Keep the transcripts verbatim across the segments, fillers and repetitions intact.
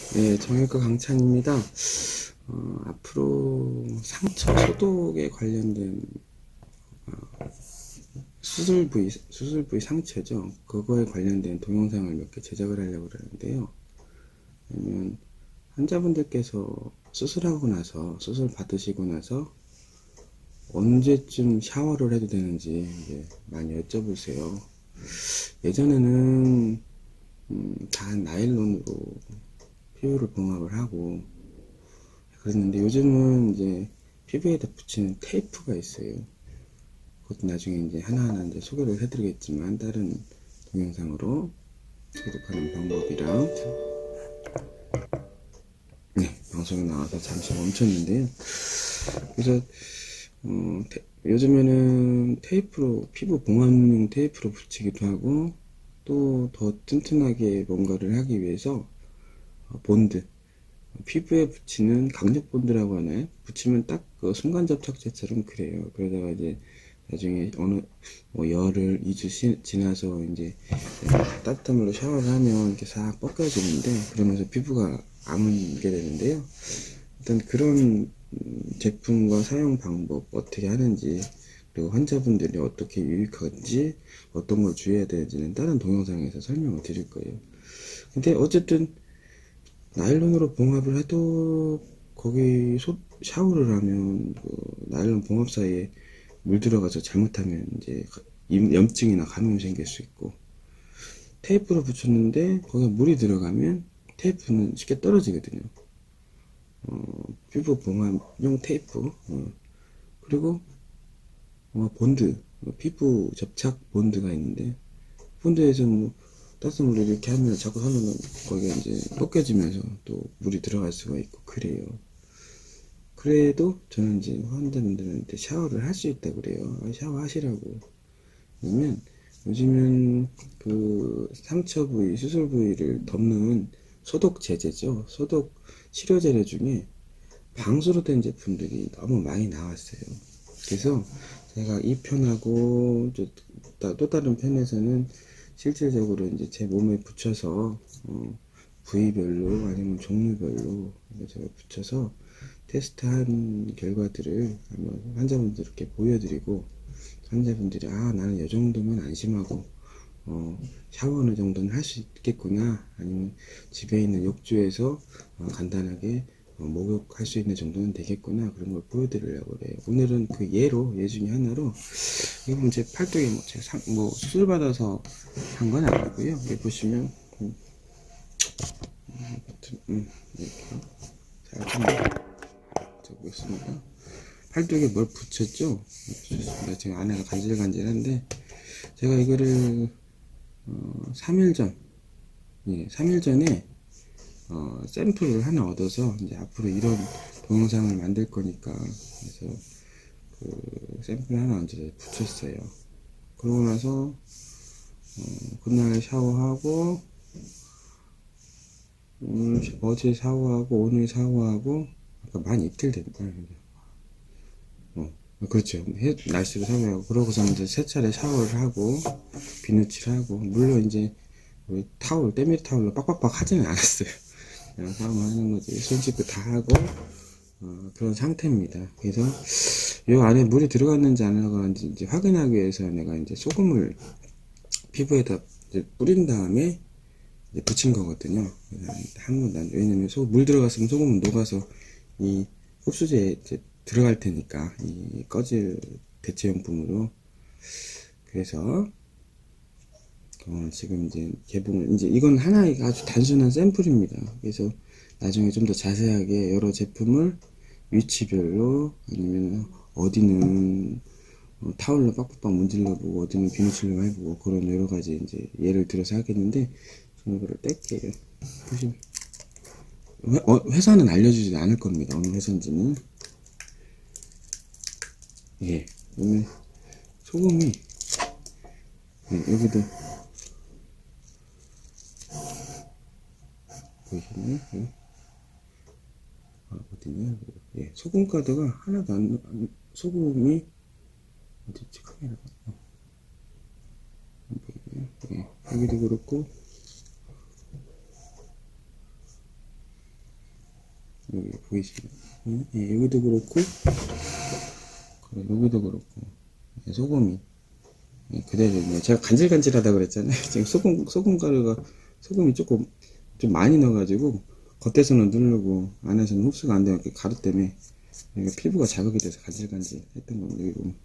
네, 정형외과 강찬입니다. 어, 앞으로 상처 소독에 관련된 수술 부위, 수술 부위 상처죠. 그거에 관련된 동영상을 몇 개 제작을 하려고 그러는데요. 왜냐면 환자분들께서 수술하고 나서, 수술 받으시고 나서 언제쯤 샤워를 해도 되는지 이제 많이 여쭤보세요. 예전에는 음, 다 나일론으로 피부를 봉합을 하고 그랬는데 요즘은 이제 피부에다 붙이는 테이프가 있어요. 그것도 나중에 이제 하나하나 이제 소개를 해드리겠지만 다른 동영상으로 소독하는 방법이랑 네, 방송에 나와서 잠시 멈췄는데요. 그래서 어, 테- 요즘에는 테이프로 피부 봉합용 테이프로 붙이기도 하고 또 더 튼튼하게 뭔가를 하기 위해서 어, 본드 피부에 붙이는 강력 본드라고 하나요? 붙이면 딱 그 순간 접착제처럼 그래요. 그러다가 이제 나중에 어느 뭐 열흘 이 주 지나서 이제 따뜻한 물로 샤워를 하면 이렇게 싹 벗겨지는데 그러면서 피부가 아물게 되는데요. 일단 그런 제품과 사용 방법 어떻게 하는지 그리고 환자분들이 어떻게 유익한지 어떤 걸 주의해야 되는지는 다른 동영상에서 설명을 드릴 거예요. 근데 어쨌든 나일론으로 봉합을 해도 거기 소, 샤워를 하면 그 나일론 봉합 사이에 물 들어가서 잘못하면 이제 염증이나 감염이 생길 수 있고 테이프로 붙였는데 거기에 물이 들어가면 테이프는 쉽게 떨어지거든요. 어, 피부 봉합용 테이프 어, 그리고 어, 본드 어, 피부 접착 본드가 있는데 본드에서 뭐 따뜻한 물을 이렇게 하면 자꾸 하면은 거기가 이제 벗겨지면서 또 물이 들어갈 수가 있고 그래요. 그래도 저는 이제 환자분들한테 샤워를 할 수 있다고 그래요. 아, 샤워하시라고. 왜냐면 요즘은 그 상처 부위, 수술 부위를 덮는 소독 제제죠. 소독 치료 재료 중에 방수로 된 제품들이 너무 많이 나왔어요. 그래서 제가 이 편하고 또 다른 편에서는 실질적으로 이제 제 몸에 붙여서 어, 부위별로 아니면 종류별로 제가 붙여서 테스트한 결과들을 한번 환자분들께 보여드리고 환자분들이 아 나는 이 정도면 안심하고 어, 샤워 어느 정도는 할 수 있겠구나 아니면 집에 있는 욕조에서 어, 간단하게 어, 목욕할 수 있는 정도는 되겠구나 그런 걸 보여드리려고 그래요. 오늘은 그 예로 예 중에 하나로 이건 제 팔뚝에 뭐 제가 상, 뭐 수술 받아서 한 건 아니고요. 여기 보시면 음, 음, 이렇게 잘 적겠습니다. 팔뚝에 뭘 붙였죠? 붙였습니다. 지금 안에가 간질간질한데 제가 이거를 어, 삼 일 전, 예, 삼 일 전에 어, 샘플을 하나 얻어서 이제 앞으로 이런 동영상을 만들 거니까 그래서 그 샘플 하나 얹어서 붙였어요. 그러고 나서 어, 그날 샤워하고 오늘 어제 샤워하고 오늘 샤워하고 아까 만 이틀 됐다. 어, 그렇죠. 해, 날씨도 샤워하고 그러고서 이제 세 차례 샤워를 하고 비누칠하고 물론 이제 우리 타올 때밀이 타올로 빡빡빡 하지는 않았어요. 그냥 샤워하는 거지. 손 씻고 다 하고 어, 그런 상태입니다. 그래서 이 안에 물이 들어갔는지 안 들어갔는지 이제 확인하기 위해서 내가 이제 소금을 피부에다 이제 뿌린 다음에 이제 붙인 거거든요. 한 번, 왜냐면 소, 물 들어갔으면 소금은 녹아서 이 흡수제에 이제 들어갈 테니까 이 꺼질 대체용품으로 그래서 어, 지금 이제 개봉을 이제 이건 하나의 아주 단순한 샘플입니다. 그래서 나중에 좀 더 자세하게 여러 제품을 위치별로 아니면 어디는 어, 타올로 빡빡빡 문질러보고 어디는 비누칠로 해보고 그런 여러 가지 이제 예를 들어서 하겠는데 저는 이거를 뗄게요. 보시면 회, 어, 회사는 알려주지 않을 겁니다. 어느 회사인지는 예 오늘 소금이 예, 여기도 보이시나요? 예. 아, 어디냐? 예, 소금 가드가 하나도 안, 안 소금이 어디지 카메라가 어, 예, 여기도 그렇고 여기 보이시나요? 예, 여기도 그렇고, 그래, 여기도 그렇고, 예, 소금이 예, 그대로네요. 제가 간질간질하다 그랬잖아요. 지금 소금 소금 가루가 소금이 조금 좀 많이 넣어가지고 겉에서는 누르고 안에서는 흡수가 안 되는 그 가루 때문에 여기 피부가 자극이 돼서 간질간질 했던 겁니다. 여기 보면.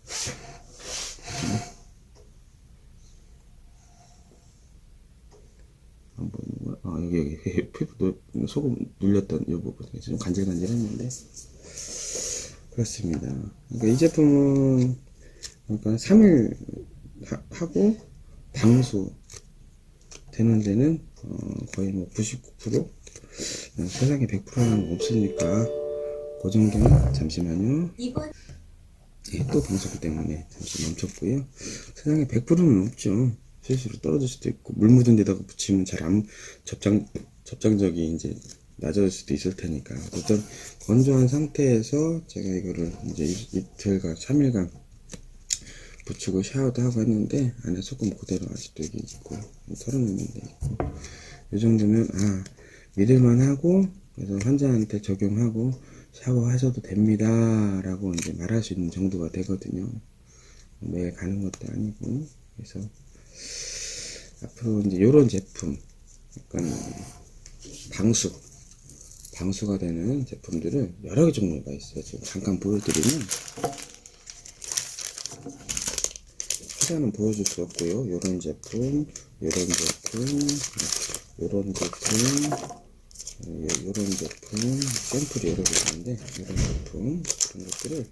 한번 아 여기 여기 피부 누, 소금 눌렸던 이 부분이 좀 간질간질했는데 그렇습니다. 그러니까 이 제품은 그러니까 삼 일 하, 하고 방수 되는 데는 어, 거의 뭐 구십구 퍼센트 세상에 백 퍼센트는 없으니까 그 정도는 잠시만요. 예, 또 방수기 때문에 잠시 멈췄고요. 세상에 백 퍼센트는 없죠. 실수로 떨어질 수도 있고 물 묻은 데다가 붙이면 잘 안 접장 접장적이 이제 낮아질 수도 있을 테니까 어떤 건조한 상태에서 제가 이거를 이제 이틀간 삼 일간 붙이고 샤워도 하고 했는데 안에 소금 그대로 아직도 여기 있고 털어내는 데 있고 이 정도면 아 믿을만 하고 그래서 환자한테 적용하고 샤워하셔도 됩니다 라고 이제 말할 수 있는 정도가 되거든요. 매일 가는 것도 아니고 그래서 앞으로 이제 요런 제품 약간 방수 방수가 되는 제품들은 여러 개 종류가 있어요. 지금 잠깐 보여드리면 하나는 보여줄 수 없고요. 요런 제품 요런 제품 요런 제품 요런 제품 샘플이 여러 개 있는데 요런 제품 이런 것들을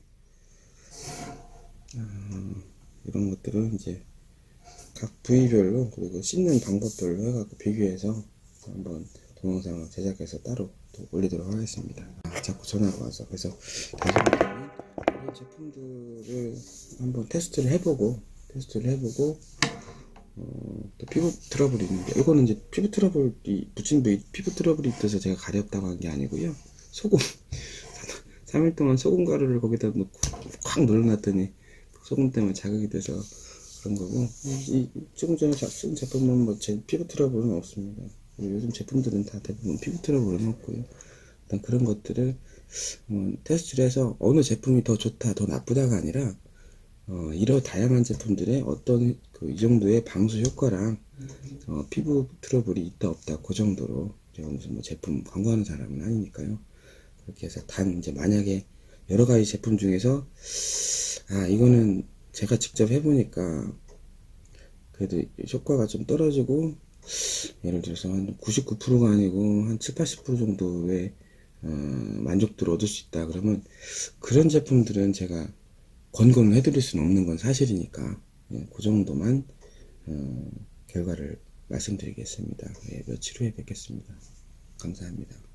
어, 이런 것들을 이제 각 부위별로 그리고 씻는 방법별로 해갖고 비교해서 한번 동영상을 제작해서 따로 또 올리도록 하겠습니다. 아, 자꾸 전화가 와서 그래서 다시 한번 이런 제품들을 한번 테스트를 해보고 테스트를 해보고 어, 또 피부 트러블이 있는데 이거는 이제 피부 트러블이 붙인 부위 피부 트러블이 있어서 제가 가렵다고 한 게 아니고요. 소금 삼 일 동안 소금 가루를 거기다 놓고 콱 눌러놨더니 소금 때문에 자극이 돼서 그런 거고 이, 조금 전에 쓴 제품은 뭐 제 피부 트러블은 없습니다. 요즘 제품들은 다 대부분 피부 트러블은 없고요. 일단 그런 것들을 어, 테스트를 해서 어느 제품이 더 좋다 더 나쁘다가 아니라 어, 이런 다양한 제품들의 어떤 그 이 정도의 방수 효과랑 어, 피부 트러블이 있다 없다 그 정도로 제가 무슨 뭐 제품 광고하는 사람은 아니니까요. 그렇게 해서 단 이제 만약에 여러 가지 제품 중에서 아 이거는 제가 직접 해보니까 그래도 효과가 좀 떨어지고 예를 들어서 한 구십구 퍼센트가 아니고 한 칠, 팔십 퍼센트 정도의 어, 만족도를 얻을 수 있다 그러면 그런 제품들은 제가 권고는 해드릴 수는 없는 건 사실이니까 예, 그 정도만 어, 결과를 말씀드리겠습니다. 예, 며칠 후에 뵙겠습니다. 감사합니다.